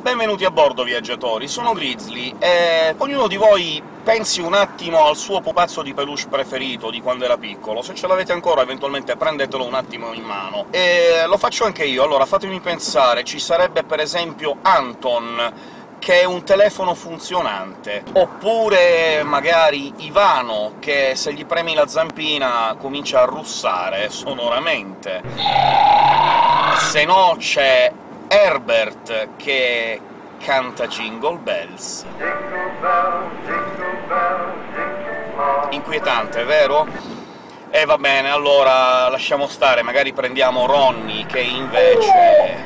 Benvenuti a bordo, viaggiatori, sono Grizzly, e ognuno di voi pensi un attimo al suo pupazzo di peluche preferito di quando era piccolo. Se ce l'avete ancora, eventualmente prendetelo un attimo in mano. E lo faccio anche io. Allora, fatemi pensare, ci sarebbe per esempio Anton, che è un telefono funzionante, oppure magari Ivano, che se gli premi la zampina comincia a russare sonoramente. Se no c'è Herbert, che canta Jingle Bells. Inquietante, vero? E va bene, allora lasciamo stare, magari prendiamo Ronnie, che invece...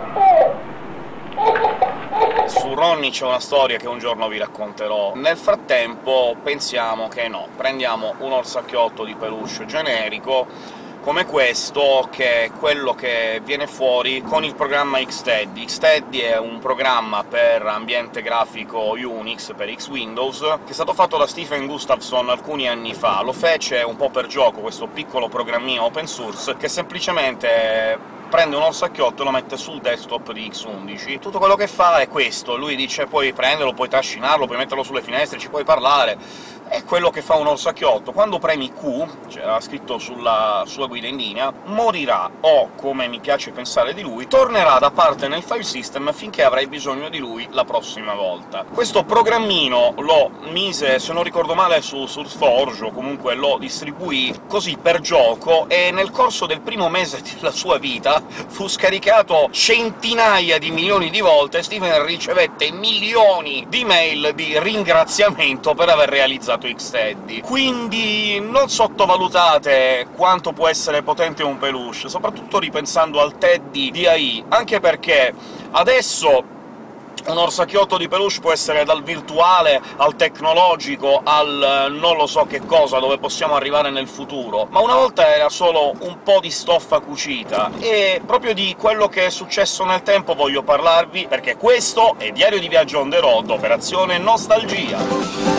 Su Ronnie c'è una storia che un giorno vi racconterò. Nel frattempo pensiamo che no, prendiamo un orsacchiotto di peluche generico, come questo, che è quello che viene fuori con il programma Xteddy. Xteddy è un programma per ambiente grafico Unix, per X-Windows, che è stato fatto da Stephen Gustafson alcuni anni fa. Lo fece un po' per gioco, questo piccolo programmino open source, che semplicemente prende un orsacchiotto e lo mette sul desktop di X11. Tutto quello che fa è questo. Lui dice puoi prenderlo, puoi trascinarlo, puoi metterlo sulle finestre, ci puoi parlare. È quello che fa un orsacchiotto. Quando premi Q, c'era scritto sulla sua guida in linea, morirà, o, come mi piace pensare di lui, tornerà da parte nel file system finché avrai bisogno di lui la prossima volta. Questo programmino lo mise, se non ricordo male, su SourceForge, o comunque lo distribuì così per gioco, e nel corso del primo mese della sua vita fu scaricato centinaia di milioni di volte. Steven ricevette milioni di mail di ringraziamento per aver realizzato Xteddy. Quindi non sottovalutate quanto può essere potente un peluche, soprattutto ripensando al Teddy di AI, anche perché adesso un orsacchiotto di peluche può essere dal virtuale al tecnologico al non lo so che cosa, dove possiamo arrivare nel futuro, ma una volta era solo un po' di stoffa cucita, e proprio di quello che è successo nel tempo voglio parlarvi, perché questo è Diario di Viaggio on the road, operazione Nostalgia.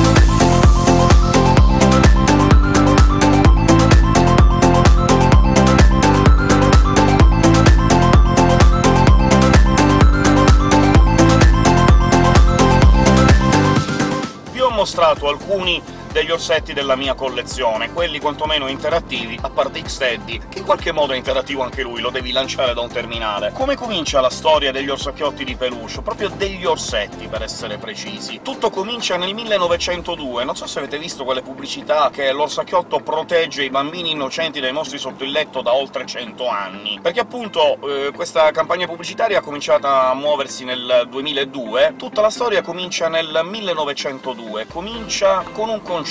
Ho mostrato alcuni degli orsetti della mia collezione, quelli quantomeno interattivi, a parte Xteddy, che in qualche modo è interattivo anche lui, lo devi lanciare da un terminale. Come comincia la storia degli orsacchiotti di peluche? Proprio degli orsetti, per essere precisi. Tutto comincia nel 1902, non so se avete visto quelle pubblicità che l'orsacchiotto protegge i bambini innocenti dai mostri sotto il letto da oltre 100 anni, perché appunto questa campagna pubblicitaria ha cominciato a muoversi nel 2002, tutta la storia comincia nel 1902, comincia con un concetto.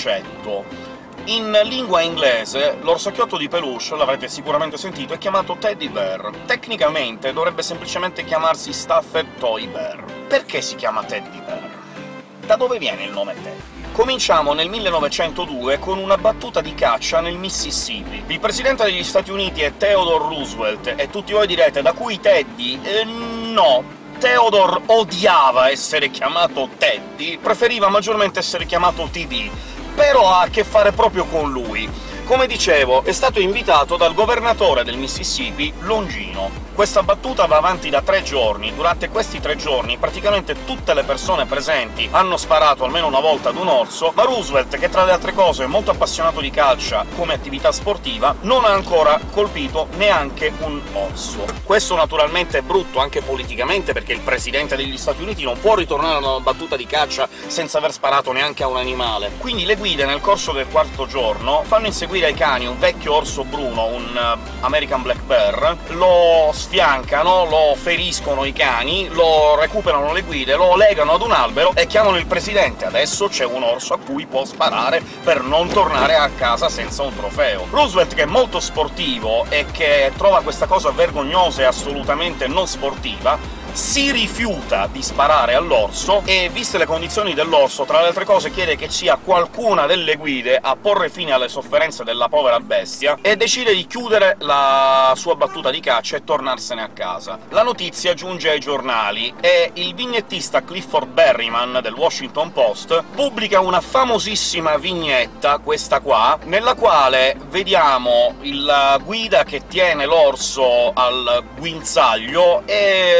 In lingua inglese l'orsacchiotto di peluche, l'avrete sicuramente sentito, è chiamato Teddy Bear. Tecnicamente dovrebbe semplicemente chiamarsi Stuffed Toy Bear. Perché si chiama Teddy Bear? Da dove viene il nome Teddy? Cominciamo nel 1902 con una battuta di caccia nel Mississippi. Il presidente degli Stati Uniti è Theodore Roosevelt, e tutti voi direte «Da cui Teddy?» No! Theodore odiava essere chiamato Teddy, preferiva maggiormente essere chiamato TD, però ha a che fare proprio con lui. Come dicevo, è stato invitato dal governatore del Mississippi, Longino. Questa battuta va avanti da 3 giorni. Durante questi 3 giorni praticamente tutte le persone presenti hanno sparato almeno una volta ad un orso, ma Roosevelt, che tra le altre cose è molto appassionato di caccia come attività sportiva, non ha ancora colpito neanche un orso. Questo naturalmente è brutto anche politicamente, perché il presidente degli Stati Uniti non può ritornare a una battuta di caccia senza aver sparato neanche a un animale. Quindi le guide nel corso del 4º giorno fanno inseguire ai cani un vecchio orso bruno, un American Black Bear, lo sfiancano, lo feriscono i cani, lo recuperano le guide, lo legano ad un albero e chiamano il presidente. Adesso c'è un orso a cui può sparare per non tornare a casa senza un trofeo. Roosevelt, che è molto sportivo e che trova questa cosa vergognosa e assolutamente non sportiva, si rifiuta di sparare all'orso e, viste le condizioni dell'orso, tra le altre cose chiede che sia qualcuna delle guide a porre fine alle sofferenze della povera bestia, e decide di chiudere la sua battuta di caccia e tornarsene a casa. La notizia giunge ai giornali e il vignettista Clifford Berryman del Washington Post pubblica una famosissima vignetta, questa qua, nella quale vediamo la guida che tiene l'orso al guinzaglio e Roosevelt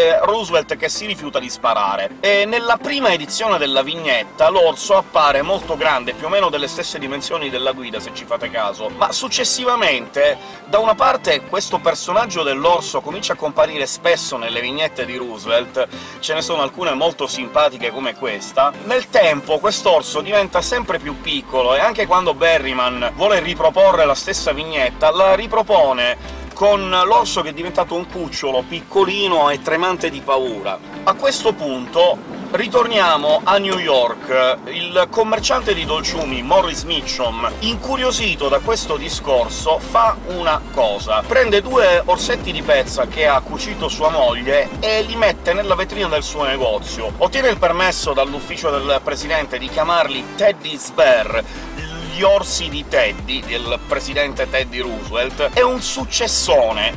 Roosevelt che si rifiuta di sparare. E nella prima edizione della vignetta l'orso appare molto grande, più o meno delle stesse dimensioni della guida, se ci fate caso, ma successivamente, da una parte questo personaggio dell'orso comincia a comparire spesso nelle vignette di Roosevelt, ce ne sono alcune molto simpatiche come questa. Nel tempo quest'orso diventa sempre più piccolo, e anche quando Berryman vuole riproporre la stessa vignetta, la ripropone con l'orso che è diventato un cucciolo piccolino e tremante di paura. A questo punto ritorniamo a New York. Il commerciante di dolciumi, Morris Mitchum, incuriosito da questo discorso, fa una cosa: prende 2 orsetti di pezza che ha cucito sua moglie e li mette nella vetrina del suo negozio. Ottiene il permesso dall'ufficio del presidente di chiamarli Teddy's Bear, gli orsi di Teddy, del presidente Teddy Roosevelt. È un successone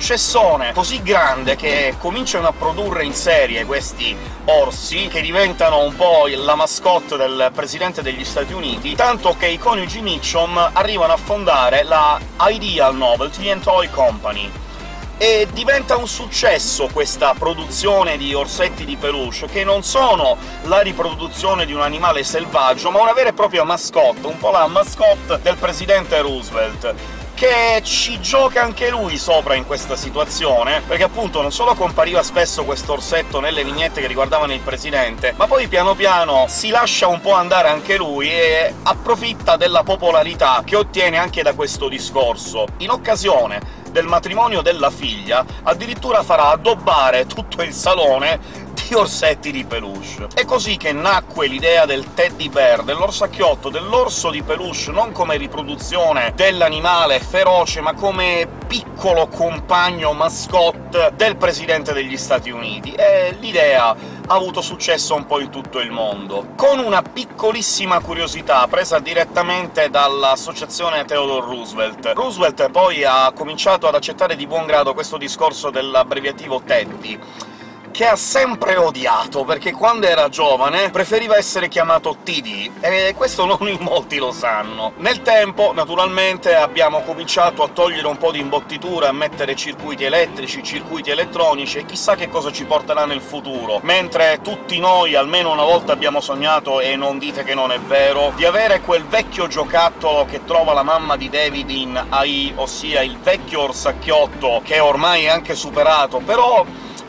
così grande che cominciano a produrre in serie questi orsi, che diventano un po' la mascotte del presidente degli Stati Uniti, tanto che i coniugi Mitchum arrivano a fondare la Ideal Novelty and Toy Company. E diventa un successo questa produzione di orsetti di peluche, che non sono la riproduzione di un animale selvaggio, ma una vera e propria mascotte, un po' la mascotte del presidente Roosevelt, che ci gioca anche lui sopra in questa situazione, perché appunto non solo compariva spesso questo orsetto nelle vignette che riguardavano il presidente, ma poi piano piano si lascia un po' andare anche lui e approfitta della popolarità che ottiene anche da questo discorso. In occasione del matrimonio della figlia addirittura farà addobbare tutto il salone di orsetti di peluche. È così che nacque l'idea del teddy bear, dell'orsacchiotto, dell'orso di peluche, non come riproduzione dell'animale feroce, ma come piccolo compagno mascotte del presidente degli Stati Uniti, e l'idea ha avuto successo un po' in tutto il mondo. Con una piccolissima curiosità presa direttamente dall'associazione Theodore Roosevelt. Roosevelt poi ha cominciato ad accettare di buon grado questo discorso dell'abbreviativo Teddy, che ha sempre odiato, perché quando era giovane preferiva essere chiamato TD, e questo non in molti lo sanno. Nel tempo, naturalmente, abbiamo cominciato a togliere un po' di imbottitura, a mettere circuiti elettrici, circuiti elettronici, e chissà che cosa ci porterà nel futuro. Mentre tutti noi almeno una volta abbiamo sognato, e non dite che non è vero, di avere quel vecchio giocattolo che trova la mamma di David in AI, ossia il vecchio orsacchiotto, che ormai è anche superato, però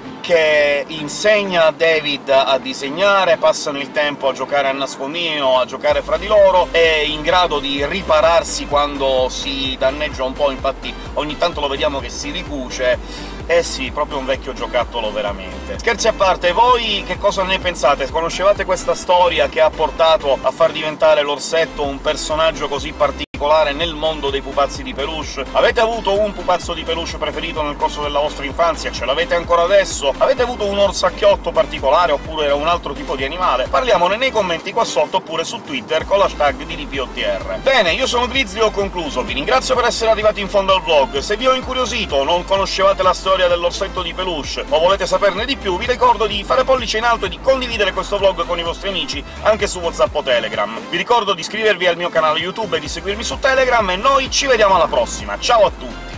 che insegna a David a disegnare, passano il tempo a giocare a nascondino, a giocare fra di loro, è in grado di ripararsi quando si danneggia un po', infatti ogni tanto lo vediamo che si ricuce. Eh sì, proprio un vecchio giocattolo veramente. Scherzi a parte, voi che cosa ne pensate? Conoscevate questa storia che ha portato a far diventare l'orsetto un personaggio così particolare nel mondo dei pupazzi di peluche? Avete avuto un pupazzo di peluche preferito nel corso della vostra infanzia? Ce l'avete ancora adesso? Avete avuto un orsacchiotto particolare, oppure era un altro tipo di animale? Parliamone nei commenti qua sotto, oppure su Twitter con l'hashtag DDPOTR. Bene, io sono Grizzly, ho concluso. Vi ringrazio per essere arrivati in fondo al vlog. Se vi ho incuriosito o non conoscevate la storia dell'orsetto di peluche, o volete saperne di più, vi ricordo di fare pollice in alto e di condividere questo vlog con i vostri amici anche su WhatsApp o Telegram. Vi ricordo di iscrivervi al mio canale YouTube e di seguirmi su Telegram, e noi ci vediamo alla prossima. Ciao a tutti!